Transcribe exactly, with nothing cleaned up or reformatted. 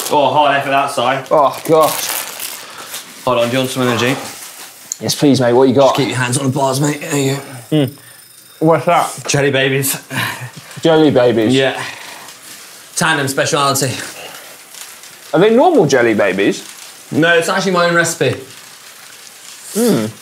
Oh, hard effort that side. Oh, God. Hold on, do you want some energy? Yes, please, mate. What you got? Just keep your hands on the bars, mate. There you go. Mm. What's that? Jelly babies. Jelly babies? Yeah. Tandem speciality. Are they normal jelly babies? No, it's actually my own recipe. Mm.